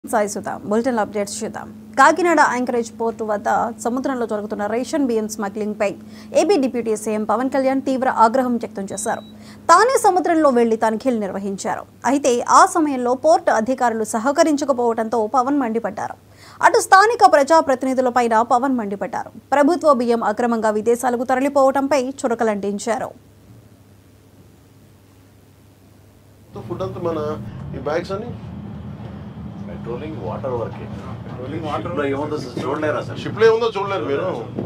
Sai Sudha bulletin updates చూద్దాం. Kakinada anchorage port వద్ద సముద్రంలో జరుగుతున్న రేషన్ బియ్యం స్మగ్లింగ్ పై AP deputy CM Pawan Kalyan తీవ్ర ఆగ్రహం వ్యక్తం చేశారు. తానే సముద్రంలో వెళ్లి తనిఖీలు నిర్వహించారు. అయితే ఆ సమయంలో పోర్టు అధికారులు సహకరించకపోవడంతో పవన్ మండిపడ్డారు. అటు స్థానిక ప్రజాప్రతినిధులపైన పవన్ మండిపడ్డారు. ప్రభుత్వ బియ్యం అక్రమంగా విదేశాలకు తరలిపోవడంపై చురకలంటించారు. పెట్రోలింగ్ వాటర్ వర్కే ఏముందో చూడలేరా సార్? షిప్లో ఏముందో చూడలేరు మీరు.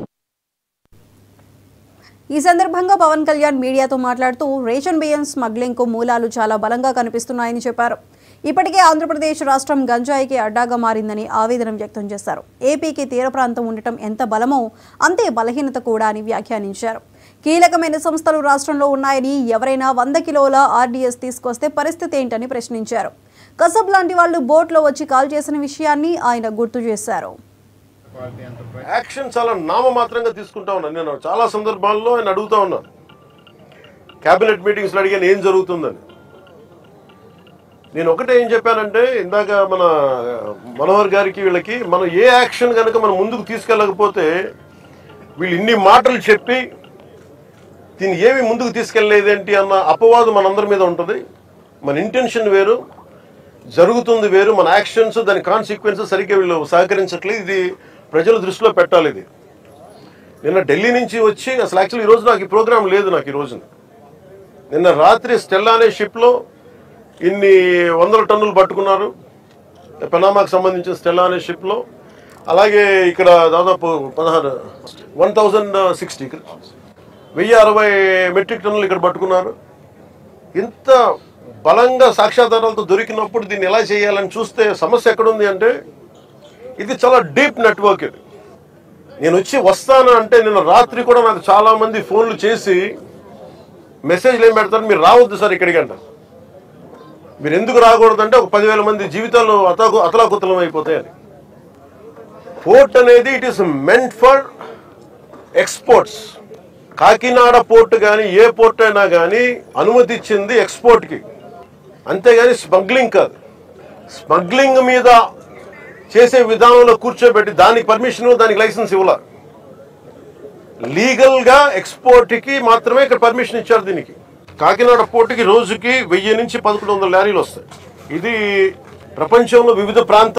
ఈ సందర్భంగా పవన్ కళ్యాణ్ మీడియాతో మాట్లాడుతూ రేషన్ బియ్యం స్మగ్లింగ్ కు మూలాలు చాలా బలంగా కనిపిస్తున్నాయని చెప్పారు. ఇప్పటికే ఆంధ్రప్రదేశ్ రాష్ట్రం గంజాయికి అడ్డాగా మారిందని ఆవేదన వ్యక్తం చేశారు. ఏపీకి తీర ప్రాంతం ఉండటం ఎంత బలమో అంతే బలహీనత కూడా అని వ్యాఖ్యానించారు. కీలకమైన సంస్థలు రాష్ట్రంలో ఉన్నాయని ఎవరైనా 100 కిలోల ఆర్డీఎస్ తీసుకొస్తే పరిస్థితి ఏంటని ప్రశ్నించారు. కసబ్ లాంటి వాళ్ళు బోట్లో వచ్చి కాల్ చేసిన విషయాన్ని ఆయన గుర్తు చేశారు. యాక్షన్ చాలా నామమాత్రంగా తీసుకుంటా ఉన్నాను. నేను చాలా సందర్భాల్లో ఆయన అడుగుతా ఉన్నాను, క్యాబినెట్ మీటింగ్స్లో అడిగాను ఏం జరుగుతుందని. నేను ఒకటే ఏం చెప్పానంటే, ఇందాక మన మనోహర్ గారికి వీళ్ళకి మనం ఏ యాక్షన్ కనుక మనం ముందుకు తీసుకెళ్ళకపోతే వీళ్ళు ఇన్ని మాటలు చెప్పి దీన్ని ఏమి ముందుకు తీసుకెళ్ళలేదేంటి అన్న అపవాదు మనందరి మీద ఉంటుంది. మన ఇంటెన్షన్ వేరు, జరుగుతుంది వేరు, మన యాక్షన్స్ దాని కాన్సిక్వెన్సెస్ సరిగ్గా వీళ్ళు సహకరించట్లేదు. ఇది ప్రజల దృష్టిలో పెట్టాలి. ఇది నిన్న ఢిల్లీ నుంచి వచ్చి అసలు యాక్చువల్లీ ఈరోజు నాకు ఈ ప్రోగ్రాం లేదు. నాకు ఈ రోజున నిన్న రాత్రి స్టెల్లా అనే షిప్లో ఇన్ని 100 టన్నులు పట్టుకున్నారు, పనామాకు సంబంధించిన స్టెల్లా అనే షిప్లో. అలాగే ఇక్కడ దాదాపు 1060 మెట్రిక్ టన్నులు ఇక్కడ పట్టుకున్నారు. ఇంత బలంగా సాక్ష్యాధారాలతో దొరికినప్పుడు దీన్ని ఎలా చేయాలని చూస్తే సమస్య ఎక్కడుంది అంటే, ఇది చాలా డీప్ నెట్వర్క్. ఇది నేను వస్తాను అంటే నిన్న రాత్రి కూడా నాకు చాలామంది ఫోన్లు చేసి మెసేజ్లు ఏం పెడతారు, మీరు రావద్దు సార్ ఇక్కడికి అంటారు. మీరు ఎందుకు రాకూడదంటే ఒక 10,000 మంది జీవితాలు అతలాకుతలం అయిపోతాయని. పోర్ట్ అనేది it is meant for exports. Kakinada port కానీ ఏ పోర్ట్ అయినా కానీ అనుమతి ఇచ్చింది ఎక్స్పోర్ట్కి, అంతేగాని స్మగ్లింగ్ కాదు. స్మగ్లింగ్ మీద చేసే విధానంలో కూర్చోబెట్టి దానికి పర్మిషన్, దానికి లైసెన్స్ ఇవ్వాలి. లీగల్గా ఎక్స్పోర్ట్కి మాత్రమే ఇక్కడ పర్మిషన్ ఇచ్చారు. దీనికి కాకినాడ పోర్టుకి రోజుకి 1000 నుంచి 1100 లారీలు వస్తాయి. ఇది ప్రపంచంలో వివిధ ప్రాంతాలు